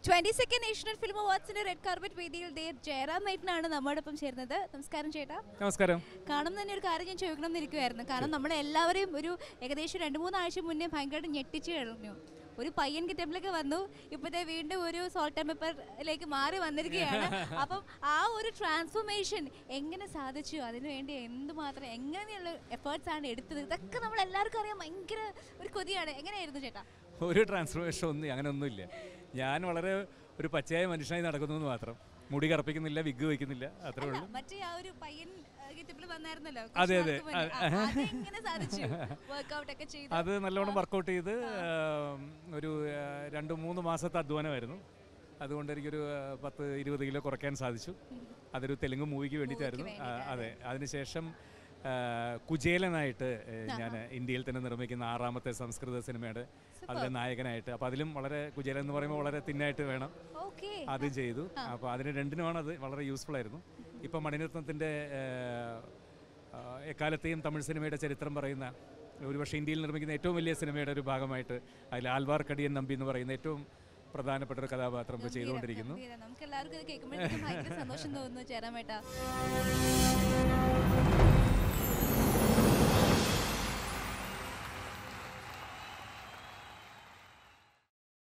22nd national film അവാർഡ്സിന്റെ red carpet വേദിയിൽ ജയറാം മേറ്റനാണ് നമ്മോടൊപ്പം ചേർന്നത്. നമസ്കാരം ചേട്ടാ. നമസ്കാരം. കാണുന്ന തന്നെ ഒരു കാര്യം ഞാൻ ചോദിക്കണം എന്നിരിക്കുമായിരുന്നു. കാരണം നമ്മളെല്ലാവരെയും ഒരു ഏകദേശം 2-3 ആഴ്ച മുന്നേ ഭയങ്കരമായിട്ട് ഞെട്ടിച്ച് കഴിഞ്ഞു. ഒരു പയ്യൻ ഗെറ്റപ്പിലൊക്കെ വന്നു, ഇപ്പോഴത്തെ വീണ്ടും ഒരു സോൾട്ട് ആൻഡ് പെപ്പറിലേക്ക് മാറി വന്നിരിക്കുകയാണ്. അപ്പം ആ ഒരു ട്രാൻസ്ഫോർമേഷൻ എങ്ങനെ സാധിച്ചു, അതിനുവേണ്ടി എന്തുമാത്രം എങ്ങനെയുള്ള എഫേർട്സ് ആണ് എടുത്തത്, ഇതൊക്കെ നമ്മൾ എല്ലാവർക്കും അറിയാൻ ഭയങ്കര ഒരു കൊതിയാണ്. എങ്ങനെയായിരുന്നു ചേട്ടാ? ഒരു ട്രാൻസ്ഫോർമേഷൻ അങ്ങനെ ഒന്നുമില്ല. ഞാൻ വളരെ ഒരു പച്ചയായ മനുഷ്യനായി നടക്കുന്നു എന്ന് മാത്രം. മുടി കറുപ്പിക്കുന്നില്ല, വിഗ് വയ്ക്കുന്നില്ല, അത്രേ ഉള്ളൂ. മറ്റേ ആ ഒരു പയ്യൻ ഗെറ്റപ്പിൽ വന്നായിരുന്നല്ലോ. അതെ അതെ, അത് നല്ലോണം വർക്കൗട്ട് ചെയ്ത് ഒരു 2-3 മാസത്തെ അധ്വാനമായിരുന്നു. അതുകൊണ്ട് എനിക്കൊരു 10-20 കിലോ കുറയ്ക്കാൻ സാധിച്ചു. അതൊരു തെലുങ്ക് മൂവിക്ക് വേണ്ടിയിട്ടായിരുന്നു. അതെ, അതിനുശേഷം കുചേലനായിട്ട് ഞാൻ ഇന്ത്യയിൽ തന്നെ നിർമ്മിക്കുന്ന 6ാമത്തെ സംസ്കൃത സിനിമയുടെ അതിലെ നായകനായിട്ട്. അപ്പോൾ അതിലും വളരെ കുചേലൻ എന്ന് പറയുമ്പോൾ വളരെ തിന്നായിട്ട് വേണം, അത് ചെയ്തു. അപ്പോൾ അതിന് രണ്ടിനുമാണ് അത് വളരെ യൂസ്ഫുൾ ആയിരുന്നു. ഇപ്പം മണിരത്നത്തിൻ്റെ എക്കാലത്തെയും തമിഴ് സിനിമയുടെ ചരിത്രം പറയുന്ന, ഒരുപക്ഷെ ഇന്ത്യയിൽ നിർമ്മിക്കുന്ന ഏറ്റവും വലിയ സിനിമയുടെ ഒരു ഭാഗമായിട്ട് അതിൽ ആൽവാർ കടിയൻ നമ്പി എന്ന് പറയുന്ന ഏറ്റവും പ്രധാനപ്പെട്ട ഒരു കഥാപാത്രം ഇപ്പോൾ ചെയ്തുകൊണ്ടിരിക്കുന്നു. നമുക്ക് എല്ലാവർക്കും ഇത് കേൾക്കുമ്പോഴേക്കും ഭയങ്കര സന്തോഷം തോന്നുന്നു ചേരാമേട്ടാ.